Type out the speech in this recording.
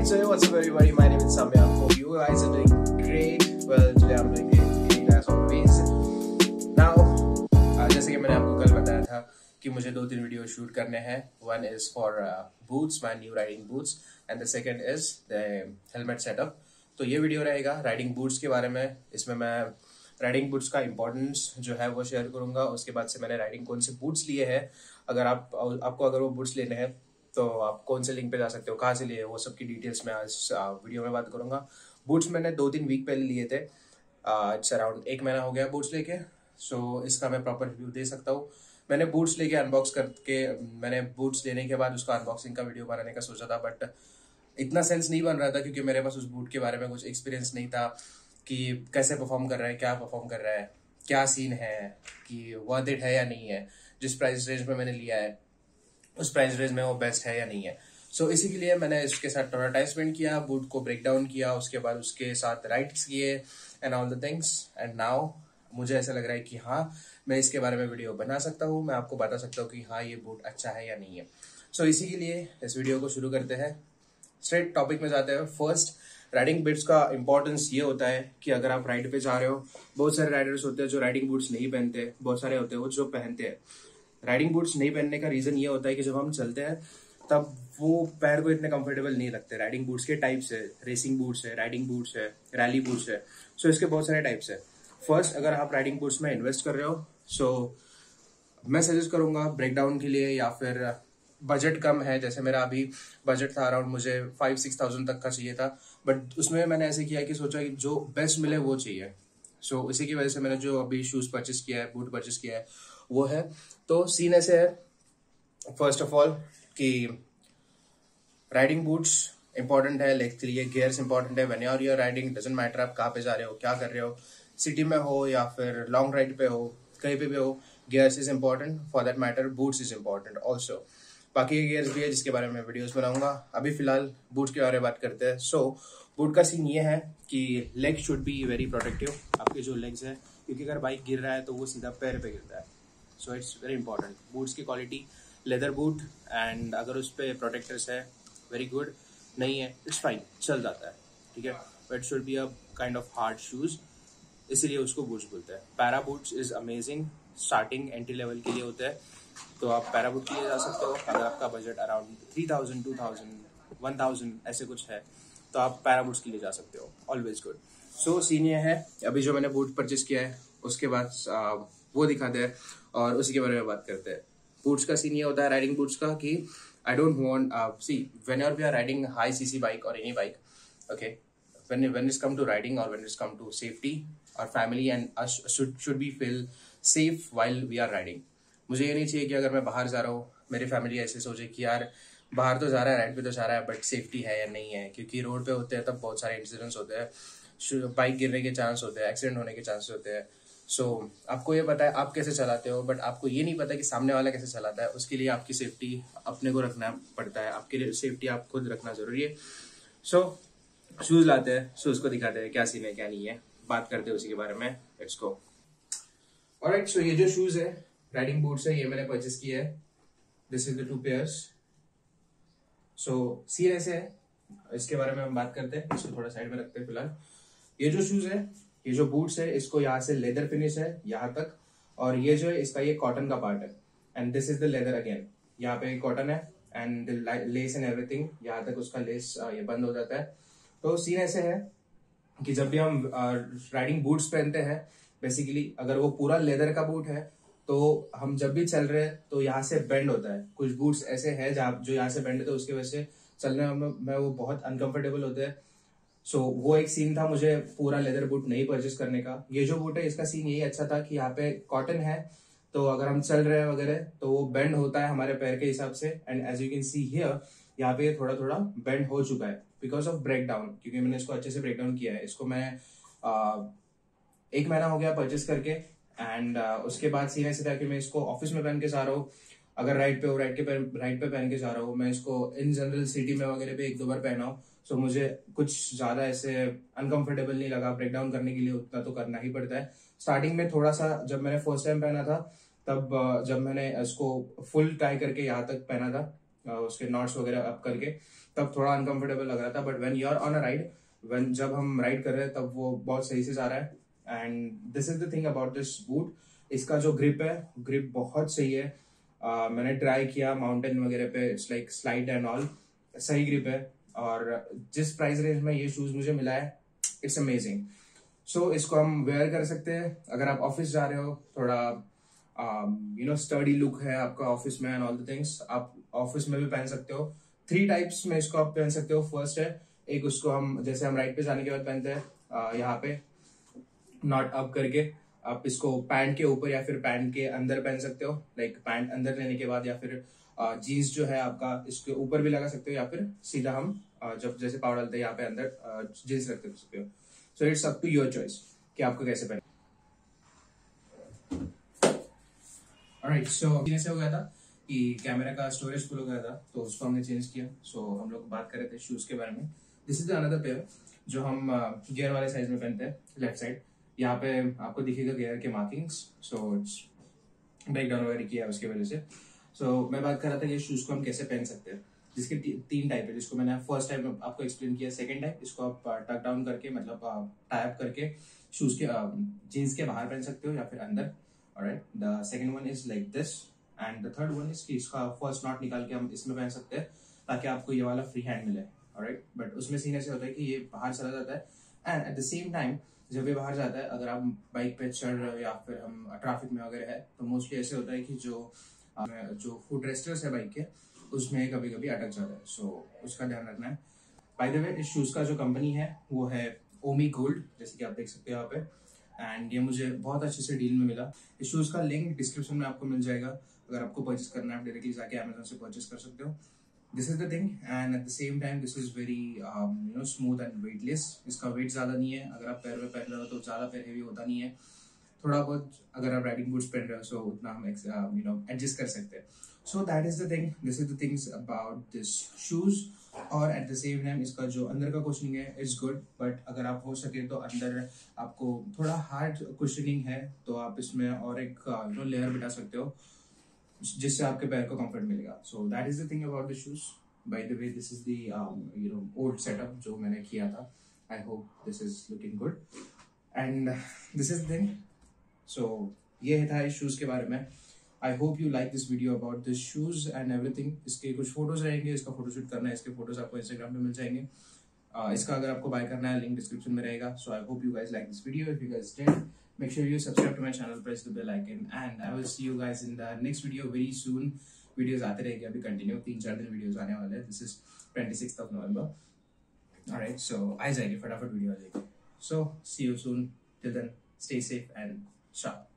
Alright, so what's up everybody, my name is Samya. Hope you guys are doing great. Well, today I'm doing great as always. Now, जैसे कि मैंने आपको कल बताया था कि मुझे 2-3 वीडियो शूट करने हैं. One is for boots, my new riding boots, and the second is the helmet setup. तो ये वीडियो रहेगा राइडिंग बूट्स के बारे में. इसमें मैं राइडिंग बूट्स का इंपॉर्टेंस जो है वो शेयर करूंगा. उसके बाद से मैंने राइडिंग कौन से बूट्स लिए हैं, अगर आपको अगर वो बूट्स लेने हैं तो आप कौन से लिंक पे जा सकते हो, कहाँ से लिए, वो सब की डिटेल्स मैं आज वीडियो में बात करूंगा. बूट्स मैंने 2-3 वीक पहले लिए थे. अराउंड 1 महीना हो गया बूट्स लेके. सो इसका मैं प्रॉपर रिव्यू दे सकता हूँ. मैंने बूट्स लेके अनबॉक्स करके, मैंने बूट्स लेने के बाद उसका अनबॉक्सिंग का वीडियो बनाने का सोचा था, बट इतना सेंस नहीं बन रहा था क्योंकि मेरे पास उस बूट के बारे में कुछ एक्सपीरियंस नहीं था कि कैसे परफॉर्म कर रहा है, क्या परफॉर्म कर रहा है, क्या सीन है, कि वर्थ इट है या नहीं है, जिस प्राइस रेंज में मैंने लिया है उस प्राइस रेंज में वो बेस्ट है या नहीं है. सो इसी के लिए मैंने इसके साथ थोड़ा टाइम स्पेंड किया, बूट को ब्रेक डाउन किया, उसके बाद उसके साथ राइड्स किए and all the things. And now मुझे ऐसा लग रहा है कि हाँ, मैं इसके बारे में वीडियो बना सकता हूँ, मैं आपको बता सकता हूँ कि हाँ ये बूट अच्छा है या नहीं है. सो इसी के लिए इस वीडियो को शुरू करते हैं. स्ट्रेट टॉपिक में जाते हैं. फर्स्ट, राइडिंग बूट्स का इंपॉर्टेंस ये होता है कि अगर आप राइड पे जा रहे हो, बहुत सारे राइडर्स होते हैं जो राइडिंग बूट्स नहीं पहनते, बहुत सारे होते हैं वो जो पहनते हैं. राइडिंग बूट्स नहीं पहनने का रीजन ये होता है कि जब हम चलते हैं तब वो पैर को इतने कंफर्टेबल नहीं लगते. राइडिंग बूट्स के टाइप्स है, रेसिंग बूट्स है, राइडिंग बूट्स है, रैली बूट्स है. सो इसके बहुत सारे टाइप्स है. फर्स्ट, अगर आप राइडिंग बूट्स में इन्वेस्ट कर रहे हो, सो मैं सजेस्ट करूंगा ब्रेकडाउन के लिए, या फिर बजट कम है, जैसे मेरा अभी बजट था अराउंड, मुझे 5-6 थाउजेंड तक का चाहिए था, बट उसमें मैंने ऐसे किया कि सोचा कि जो बेस्ट मिले वो चाहिए. सो इसी की वजह से मैंने जो अभी शूज परचेस किया है, बूट परचेस किया है, वो है. तो सीन ऐसे है, फर्स्ट ऑफ ऑल, कि राइडिंग बूट्स इंपॉर्टेंट है, लेग के लिए गियर्स इंपॉर्टेंट है. When you are riding, doesn't matter आप कहाँ पे जा रहे हो, क्या कर रहे हो, सिटी में हो या फिर लॉन्ग राइड पे हो, कहीं पे भी हो, gears is important. For that matter boots is important also. बाकी गियर्स भी है जिसके बारे में वीडियोस बनाऊंगा. अभी फिलहाल बूट्स के बारे में बात करते हैं. सो बूट का सीन ये है कि leg should be very protective. आपके जो लेग्स है, क्योंकि अगर बाइक गिर रहा है तो वो सीधा पैर पे गिरता है. So it's very important. Boots की क्वालिटी, लेदर बूट, एंड अगर उस पर प्रोटेक्टर्स है, वेरी गुड. नहीं है, इट्स फाइन, चल जाता है, ठीक है. But it should be a kind of hard shoes, इसीलिए उसको बूट्स बोलते हैं. Para boots is amazing. Starting entry level के लिए होते हैं, तो आप पैरा बूट के लिए जा सकते हो. अगर आपका बजट अराउंड 3000, 2000, 1000 ऐसे कुछ है तो आप पैरा बूट्स के लिए जा सकते हो. Always good. सो सीन ये है, अभी जो मैंने बूट परचेस किया है उसके बाद वो दिखाते हैं और उसी के बारे में बात करते हैं. बूट्स का सीन ये होता है राइडिंग बूट्स का कि I don't want, see whenever we are riding high CC bike और any bike, okay, when it's come to riding or when it's come to safety, our family and us should be feel safe while we are riding. मुझे ये नहीं चाहिए कि अगर मैं बाहर जा रहा हूँ, मेरी फैमिली ऐसे सोचे कि यार बाहर तो जा रहा है, राइड पे तो जा रहा है, बट सेफ्टी है या नहीं है, क्योंकि रोड पे होते हैं तब बहुत सारे इंसिडेंट्स होते हैं, बाइक गिरने के चांस होते हैं, एक्सीडेंट होने के चांस होते हैं. सो आपको ये पता है आप कैसे चलाते हो, बट आपको ये नहीं पता कि सामने वाला कैसे चलाता है. उसके लिए आपकी सेफ्टी अपने को रखना पड़ता है, आपके लिए सेफ्टी आप खुद रखना जरूरी है. सो शूज लाते हैं, शूज को दिखाते हैं क्या सीन है क्या नहीं है, बात करते हैं उसी के बारे में. Let's go. ऑलराइट, सो ये जो शूज है, राइडिंग बूट्स है, ये मैंने परचेस किया है. This is the 2 pairs. So scene ऐसे है, इसके बारे में हम बात करते हैं. इसको थोड़ा साइड में रखते हैं फिलहाल. ये जो शूज है, ये जो बूट्स है, इसको यहाँ से लेदर फिनिश है यहाँ तक, और ये जो है इसका ये कॉटन का पार्ट है, and this is the leather again. यहाँ पे कॉटन है एंड लेस एंड एवरीथिंग, यहाँ तक उसका लेस ये बंद हो जाता है. तो सीन ऐसे है कि जब भी हम राइडिंग बूट्स पहनते हैं, बेसिकली अगर वो पूरा लेदर का बूट है तो हम जब भी चल रहे हैं तो यहाँ से बेंड होता है. कुछ बूट्स ऐसे हैं जो यहाँ से बेंड होते हैं, उसकी वजह से चलने में वो बहुत अनकंफर्टेबल होते हैं. सो वो एक सीन था मुझे पूरा लेदर बूट नहीं परचेस करने का. ये जो बूट है इसका सीन यही अच्छा था कि यहाँ पे कॉटन है, तो अगर हम चल रहे हैं वगैरह तो वो बेंड होता है हमारे पैर के हिसाब से. And as you can see here, यहाँ पे थोड़ा थोड़ा बेंड हो चुका है बिकॉज ऑफ ब्रेक डाउन, क्योंकि मैंने इसको अच्छे से ब्रेक डाउन किया है. इसको मैं 1 महीना हो गया परचेस करके. एंड उसके बाद सीन ऐसे था कि मैं इसको ऑफिस में पहन के जा रहा हूँ, अगर राइड पे हो राइड पे पहन के जा रहा हूँ. मैं इसको इन जनरल सिटी में वगैरह पे 1-2 बार पहना हूँ. सो मुझे कुछ ज्यादा ऐसे अनकंफर्टेबल नहीं लगा. ब्रेक डाउन करने के लिए उतना तो करना ही पड़ता है. स्टार्टिंग में थोड़ा सा, जब मैंने फर्स्ट टाइम पहना था तब जब मैंने इसको फुल टाई करके यहाँ तक पहना था उसके नॉट्स वगैरह अप करके, तब थोड़ा अनकंफर्टेबल लग रहा था। But when you are on a ride, जब हम राइड कर रहे हैं तब वो बहुत सही से जा रहा है। And this is the thing about this boot, इसका जो ग्रिप है, ग्रिप बहुत सही है। मैंने ट्राई किया माउंटेन वगैरह पे, it's like slide and all, सही ग्रिप है। और जिस प्राइस रेंज में ये शूज मुझे मिला है, इट्स अमेजिंग। सो इसको हम वेयर कर सकते हैं अगर आप ऑफिस जा रहे हो, थोड़ा स्टडी लुक है आपका ऑफिस में एंड ऑल द थिंग्स, आप ऑफिस में भी पहन सकते हो। 3 टाइप्स में इसको आप पहन सकते हो। फर्स्ट है, एक उसको हम जैसे हम राइड पे जाने के बाद पहनते हैं, यहाँ पे नॉट अप करके, आप इसको पैंट के ऊपर या फिर पैंट के अंदर पहन सकते हो। लाइक पैंट अंदर लेने के बाद, या फिर जीन्स जो है आपका इसके ऊपर भी लगा सकते हो, या फिर सीधा हम जब जैसे पाव डालते हैं यहाँ पे अंदर जीन्स रख सकते हो। So it's up to your choice कि आपको कैसे पहनना। ऑलराइट, सो ऐसे हो गया था कि कैमरा का स्टोरेज फुल हो गया था, तो उसको हमने चेंज किया। सो हम लोग बात कर रहे थे शूज के बारे में। दिस इज अनदर पेयर जो हम गियर वाले साइज में पहनते हैं, लेफ्ट साइड। यहाँ पे आपको दिखेगा गियर के markings, so it's break down वगैरह किया है उसकी वजह से। सो मैं बात कर रहा था कि शूज को हम कैसे पहन सकते हैं, जिसके 3 टाइप है, जिसको मैंने फर्स्ट टाइम आपको एक्सप्लेन किया। सेकंड टाइप, इसको आप टक डाउन करके, मतलब टाई अप करके शूज के जीन्स के बाहर पहन सकते हो या फिर अंदर। Alright, the second one is like this, and the third one is कि इसका फर्स्ट नॉट निकाल के हम इसमें पहन सकते हैं ताकि आपको ये वाला फ्री हैंड मिले। ऑलराइट, बट उसमें सीन ऐसे होता है कि ये बाहर चला जाता है, and at the same time जब ये बाहर जाता है, अगर आप बाइक पे चढ़ रहे हो या फिर हम ट्रैफिक में वगैरह है, तो मोस्टली ऐसे होता है कि जो फुट रेस्टर्स है बाइक के, उसमें कभी कभी अटक जाता है। सो उसका ध्यान रखना है। बाय द वे, इस शूज का जो कंपनी है वो है ओमी गोल्ड, जैसे कि आप देख सकते हो यहाँ पे। एंड ये मुझे बहुत अच्छे से डील में मिला। इस शूज का लिंक डिस्क्रिप्शन में आपको मिल जाएगा। अगर आपको परचेस करना है, आप डायरेक्टली जाके अमेजोन से परचेस कर सकते हो। This is the thing, and at the same time this is very smooth and weightless. इसका वेट ज्यादा नहीं है। अगर आप पैर में पहन रहे हो तो ज्यादा पैर हेवी होता नहीं है। थोड़ा बहुत अगर आप राइडिंग बूट्स पहन रहे हो, सो उतना हम एडजस्ट कर सकते हैं। So that is the thing, this is the things about this shoes. और एट द सेम टाइम इसका जो अंदर का कुशनिंग है इट्स गुड, बट अगर आप हो सके तो अंदर आपको थोड़ा हार्ड कुशनिंग है तो आप इसमें और एक लेयर बिठा सकते हो, जिससे आपके पैर को कंफर्ट मिलेगा। So that is the thing about the shoes. By the way, this is the old setup जो मैंने किया था। I hope this is looking good, and this is the thing. So ये था इस शूज के बारे में। I hope you like this video about this shoes and everything. इसके कुछ फोटोज रहेंगे, इसका फोटोशूट करना है, इसके फोटोज आपको इंस्टाग्राम पे मिल जाएंगे। इसका अगर आपको बाय करना है, लिंक डिस्क्रिप्शन में रहेगा। So I hope you guys like this video. If you guys did, make sure you subscribe to my channel, press the bell icon, and I will see you guys in the next video very soon. Videos आते रहेंगे, अभी continue 3-4 दिन videos आने वाले हैं। This is 26th of November. Alright, so आ जाएगी फटाफट वीडियो आ जाएगी। So see you soon. Till then, stay safe and ciao.